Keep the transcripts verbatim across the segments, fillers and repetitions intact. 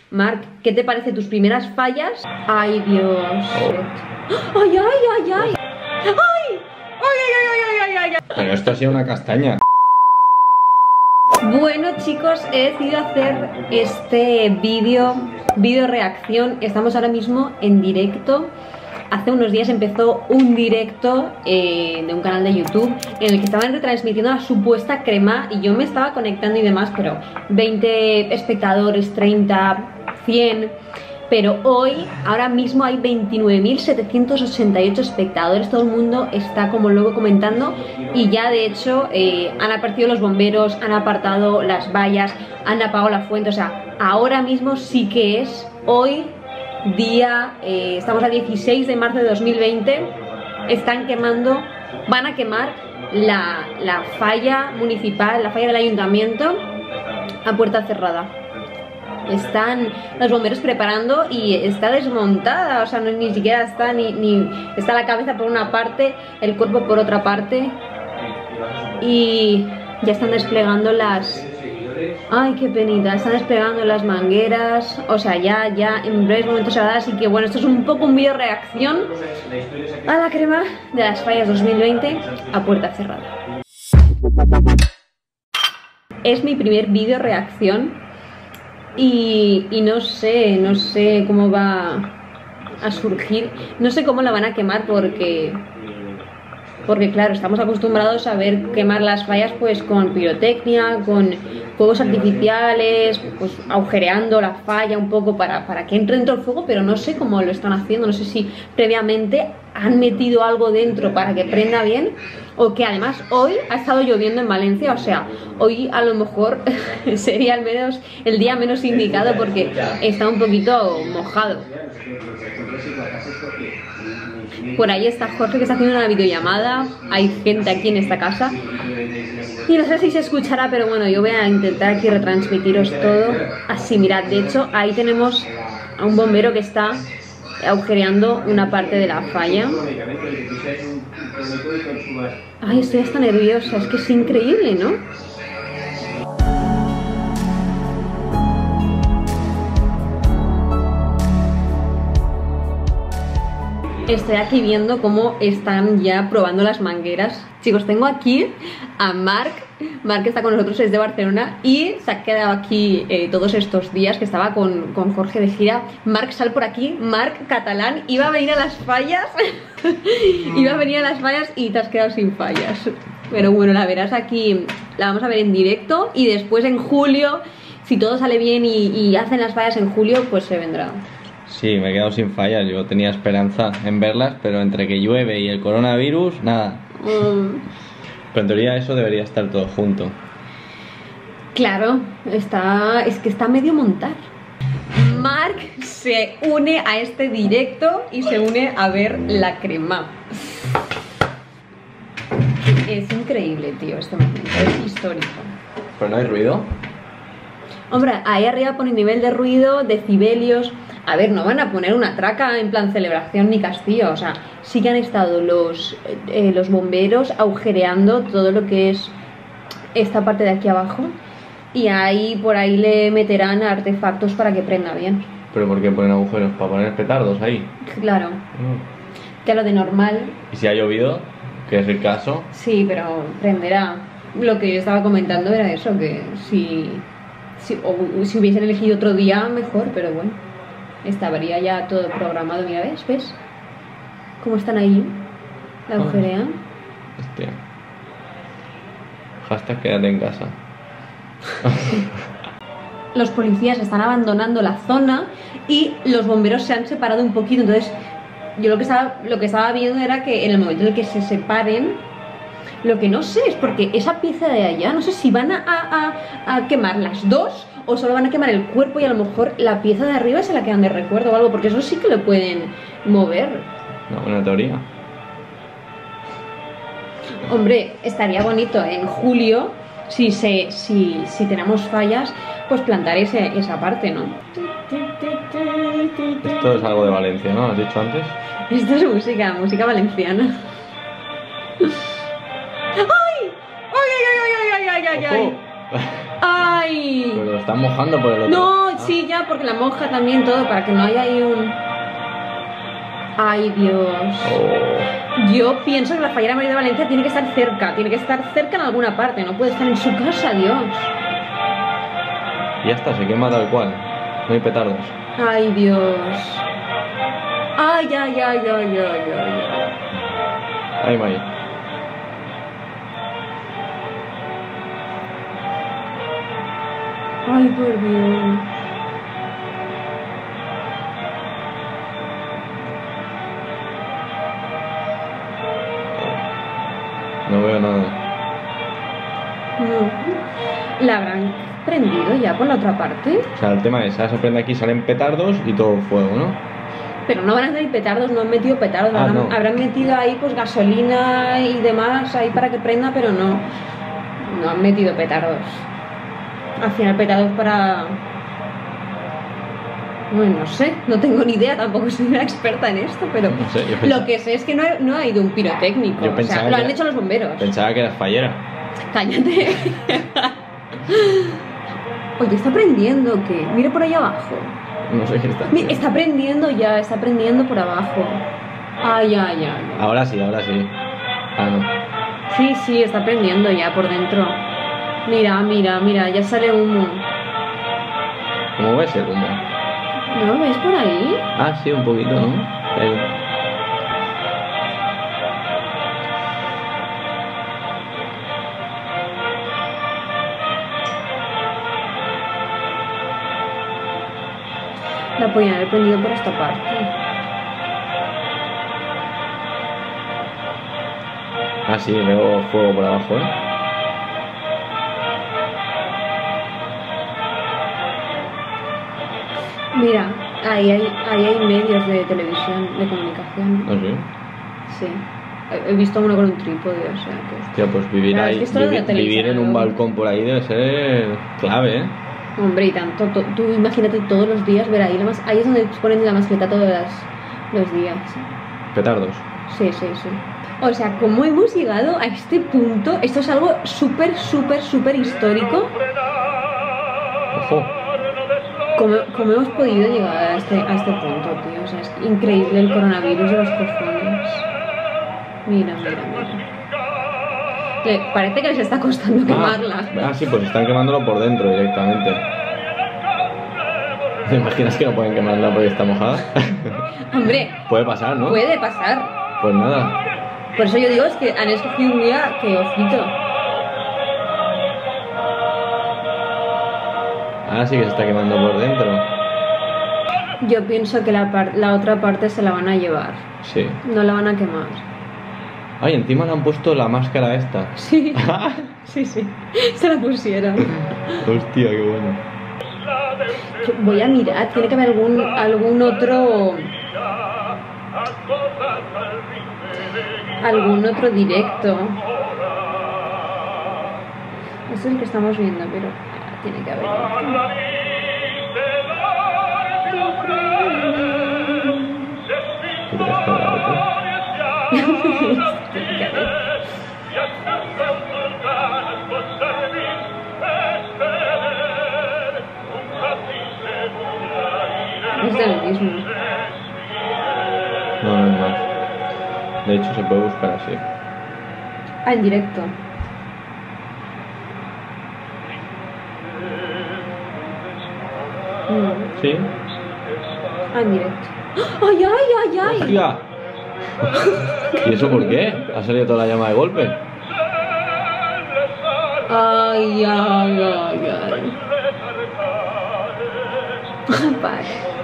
Marc, ¿qué te parece tus primeras fallas? Ay, Dios. Oh. Ay, ay, ay, ay. Ay, ay, ay, ay, ay, ay, ay. Pero esto ha sido una castaña. Bueno, chicos, he decidido hacer este vídeo, vídeo reacción. Estamos ahora mismo en directo. Hace unos días empezó un directo eh, de un canal de YouTube en el que estaban retransmitiendo la supuesta crema y yo me estaba conectando y demás, pero veinte espectadores, treinta, cien... Pero hoy, ahora mismo hay veintinueve mil setecientos ochenta y ocho espectadores, todo el mundo está como loco comentando y ya de hecho eh, han aparecido los bomberos, han apartado las vallas, han apagado la fuente, o sea, ahora mismo sí que es hoy día, eh, estamos a dieciséis de marzo de dos mil veinte, están quemando, van a quemar la, la falla municipal, la falla del ayuntamiento a puerta cerrada. Están los bomberos preparando y está desmontada, o sea, no, ni siquiera está ni, ni está la cabeza por una parte, el cuerpo por otra parte y ya están desplegando las... Ay, qué penita, están desplegando las mangueras, o sea, ya, ya en breves momentos se va a dar, así que bueno, esto es un poco un vídeo reacción a la crema de las fallas dos mil veinte a puerta cerrada. Es mi primer vídeo reacción. Y, y no sé, no sé cómo va a surgir, no sé cómo la van a quemar porque, porque claro, estamos acostumbrados a ver quemar las fallas pues con pirotecnia, con fuegos artificiales, pues agujereando la falla un poco para, para que entre dentro el fuego, pero no sé cómo lo están haciendo, no sé si previamente han metido algo dentro para que prenda bien o que además hoy ha estado lloviendo en Valencia, o sea, hoy a lo mejor sería al menos el día menos indicado porque está un poquito mojado. Por ahí está Jorge que está haciendo una videollamada, hay gente aquí en esta casa y no sé si se escuchará, pero bueno, yo voy a intentar aquí retransmitiros todo así, mirad, de hecho ahí tenemos a un bombero que está agujereando una parte de la falla. Ay, estoy hasta nerviosa, es que es increíble, ¿no? Estoy aquí viendo cómo están ya probando las mangueras. Chicos, tengo aquí a Marc. Marc está con nosotros, es de Barcelona y se ha quedado aquí eh, todos estos días que estaba con, con Jorge de gira. Marc, sal por aquí. Marc, catalán, iba a venir a las fallas. Iba a venir a las fallas y te has quedado sin fallas. Pero bueno, la verás aquí, la vamos a ver en directo y después en julio, si todo sale bien y, y hacen las fallas en julio, pues se vendrá. Sí, me he quedado sin fallas, yo tenía esperanza en verlas, pero entre que llueve y el coronavirus, nada. Mm. Pero en teoría eso debería estar todo junto. Claro, está, es que está a medio montar. Marc se une a este directo y se une a ver la crema. Es increíble, tío, este momento, es histórico. ¿Pero no hay ruido? Hombre, ahí arriba pone nivel de ruido, decibelios. A ver, no van a poner una traca en plan celebración ni castillo. O sea, sí que han estado los, eh, los bomberos agujereando todo lo que es esta parte de aquí abajo. Y ahí, por ahí le meterán artefactos para que prenda bien. ¿Pero por qué ponen agujeros? ¿Para poner petardos ahí? Claro. Mm. Que lo de normal... ¿Y si ha llovido? ¿Que es el caso? Sí, pero prenderá. Lo que yo estaba comentando era eso, que si... Si, o, si hubiesen elegido otro día, mejor, pero bueno. Estaría ya todo programado. Mira, ¿ves? ¿Ves? ¿Cómo están ahí? La agujerean. Hostia. Hashtag quédate en casa. Los policías están abandonando la zona y los bomberos se han separado un poquito. Entonces, yo lo que estaba, lo que estaba viendo era que en el momento en el que se separen, lo que no sé es porque esa pieza de allá, no sé si van a, a, a quemar las dos o solo van a quemar el cuerpo y a lo mejor la pieza de arriba se la quedan de recuerdo o algo, porque eso sí que lo pueden mover. Una buena teoría. Hombre, estaría bonito en julio, si, se, si, si tenemos fallas, pues plantar ese, esa parte, ¿no? Esto es algo de Valencia, ¿no? ¿Has dicho antes? Esto es música, música valenciana. ¡Ay! ¡Ay, ay, ay, ay, ay, ay, ay! ¡Ay! Pero lo están mojando por el otro. No, ah. sí, ya, porque la monja también, todo, para que no haya ahí un... Ay, Dios. Oh. Yo pienso que la Fallera María de Valencia tiene que estar cerca, tiene que estar cerca en alguna parte, no puede estar en su casa, Dios. Ya está, se quema tal cual. No hay petardos. Ay, Dios. Ay, ay, ay, ay, ay, ay, ay. Ay, May. Ay, por Dios. No veo nada. No. ¿La habrán prendido ya por la otra parte? O sea, el tema es, ahora se prende aquí, salen petardos y todo fuego, ¿no? Pero no van a salir petardos, no han metido petardos, Ah, habrán, no. habrán metido ahí pues gasolina y demás ahí para que prenda, pero no, no han metido petardos. Al final petardos para... Bueno, no sé, no tengo ni idea, tampoco soy una experta en esto, pero No sé, yo pensaba- lo que sé es que no ha, no ha ido un pirotécnico, Yo o pensaba sea, lo que han era- hecho los bomberos. Pensaba que era fallera. Cállate. Oye, ¿está prendiendo o qué? Mira por ahí abajo. No sé qué está. Mi- Está prendiendo ya, está prendiendo por abajo. Ay, ay, ay. Ahora sí, ahora sí. Ah, no. Sí, sí, está prendiendo ya por dentro. Mira, mira, mira, ya sale humo. ¿Cómo ves el humo? ¿No lo ves por ahí? Ah, sí, un poquito, ¿no? Ahí. La podían haber prendido por esta parte. Ah, sí, veo fuego por abajo, ¿eh? Mira, ahí hay, ahí hay medios de televisión, de comunicación. No sé. Sí. He he visto uno con un trípode, o sea que... Hostia, pues vivir Claro, es ahí, que esto lo de vivi- la televisión, vivir en un ¿no? balcón por ahí debe ser clave, ¿eh? Hombre, y tanto, to- tú imagínate todos los días ver ahí la mas- ahí es donde ponen la mascleta todos las- los días. Petardos. Sí, sí, sí. O sea, ¿cómo hemos llegado a este punto? Esto es algo súper, súper, súper histórico. Ojo. ¿Cómo, cómo hemos podido llegar a este, a este punto, tío? O sea, es increíble el coronavirus de los cojones. Mira, mira, mira. Le- parece que les está costando quemarla. Ah, ah, sí, pues están quemándolo por dentro directamente. ¿Te imaginas que no pueden quemarla porque está mojada? Hombre, Puede pasar, ¿no? puede pasar. Pues nada. Por eso yo digo es que han escogido un día que ojito. Ahora sí que se está quemando por dentro. Yo pienso que la, par- la otra parte se la van a llevar. Sí. No la van a quemar. Ay, encima le han puesto la máscara esta. Sí, sí, sí. Se la pusieron. Hostia, qué bueno. Yo voy a mirar, tiene que haber algún, algún otro... Algún otro directo. Este es el que estamos viendo, pero ah, tiene que haber otro. ¿Tú crees que habrá otro? Tiene que haber. Es del mismo. No, no es más. De hecho, se puede buscar así. Ah, en directo. Mm. ¿Sí? Ah, en directo. ¡Ay, ay, ay, ay! ¡Hostia! ¿Y eso por qué? ¿Ha salido toda la llama de golpe? Ay, ay, ay, ay. Para.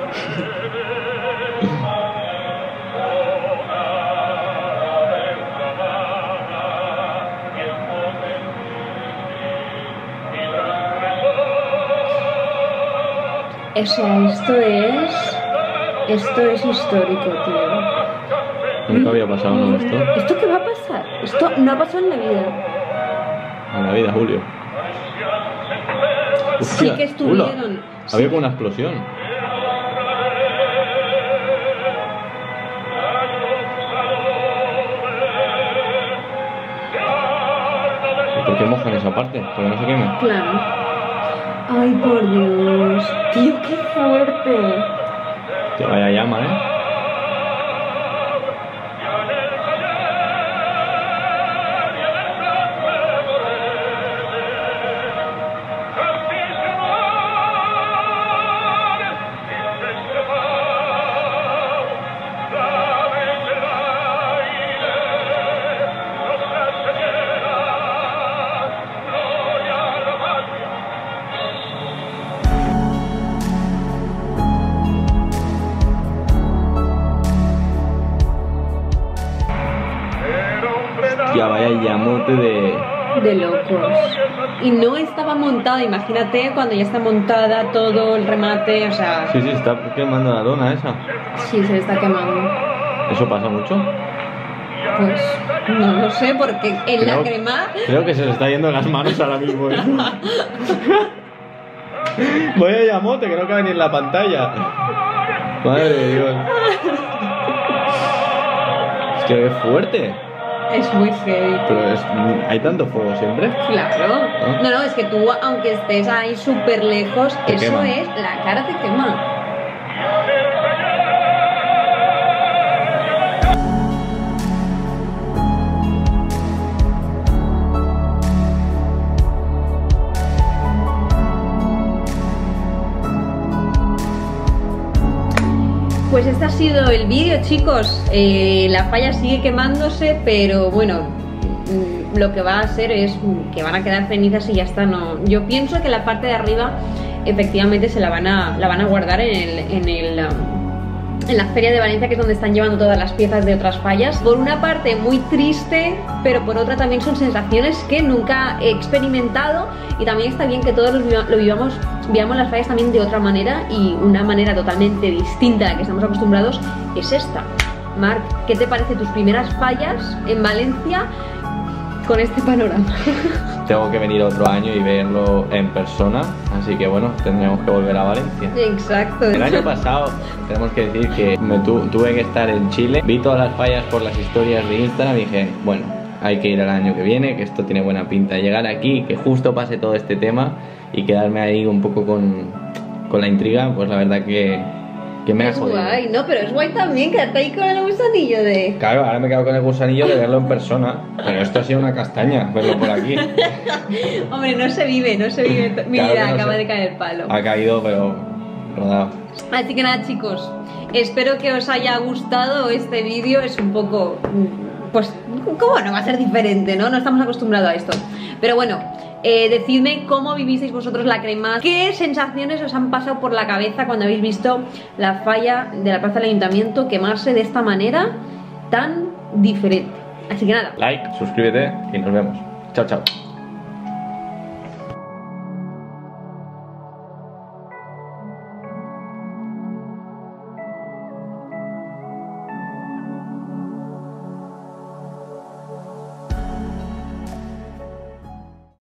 O sea, esto es... Esto es histórico, tío. Nunca había pasado, ¿no? Esto. ¿Esto qué va a pasar? Esto no ha pasado en la vida. En la vida, Julio. Sí Hostia, que estuvieron. hola. Sí. Había como una explosión. ¿Y por qué mojan esa parte? ¿Para que no se queme? Claro. Ay, por Dios. Tío, qué fuerte. Que vaya llama, ¿eh? Ya vaya llamote de... De locos. Y no estaba montada, imagínate cuando ya está montada todo el remate, o sea... Sí, sí, está quemando la lona esa. Sí, se le está quemando. ¿Eso pasa mucho? Pues no lo sé, porque en Creo- la crema... Creo que se le está yendo las manos ahora mismo. ¿eh? Voy a llamote, que no cabe ni en la pantalla. Madre de Dios. Es que es fuerte. Es muy heavy. Pero es, hay tanto fuego siempre. Claro. ¿Ah? No, no, es que tú, aunque estés ahí súper lejos, Te eso quema. es, la cara te quema. Pues este ha sido el vídeo, chicos. Eh, la falla sigue quemándose, pero bueno, mm, lo que va a ser es que van a quedar cenizas y ya está. No, yo pienso que la parte de arriba efectivamente se la van a, la van a guardar en el, en el um, en la feria de Valencia, que es donde están llevando todas las piezas de otras fallas. Por una parte muy triste, pero por otra también son sensaciones que nunca he experimentado, y también está bien que todos los viva- lo vivamos, veamos las fallas también de otra manera, y una manera totalmente distinta a la que estamos acostumbrados es esta. Marc, ¿qué te parece tus primeras fallas en Valencia con este panorama? Tengo que venir otro año y verlo en persona, así que bueno, tendremos que volver a Valencia. Exacto. El año pasado, tenemos que decir que me tu- tuve que estar en Chile, vi todas las fallas por las historias de Instagram y dije, bueno, hay que ir al año que viene, que esto tiene buena pinta. Llegar aquí, que justo pase todo este tema y quedarme ahí un poco con, con la intriga, pues la verdad que, que me ha Es jodido. guay, no, pero es guay también quedarte ahí con el gusanillo de... Claro, ahora me quedo con el gusanillo de verlo en persona, pero esto ha sido una castaña, verlo por aquí. Hombre, no se vive, no se vive. Mi Claro vida que no acaba se- de caer el palo. Ha caído, pero rodado. Así que nada, chicos, espero que os haya gustado este vídeo. Es un poco, mm, pues, ¿cómo no va a ser diferente, no? No estamos acostumbrados a esto. Pero bueno, eh, decidme cómo vivisteis vosotros la crema, qué sensaciones os han pasado por la cabeza cuando habéis visto la falla de la plaza del ayuntamiento quemarse de esta manera tan diferente. Así que nada. Like, suscríbete y nos vemos. Chao, chao.